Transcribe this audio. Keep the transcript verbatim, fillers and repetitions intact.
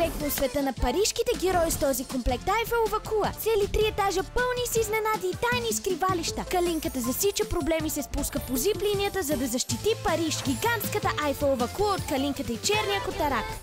директно от света на парижките герои с този комплект Айфелова кула. Цели три етажа пълни с изненади и тайни скривалища. Калинката засича проблеми, се спуска по зип линията, за да защити Париж. Гигантската Айфелова кула от Калинката и черния котарак.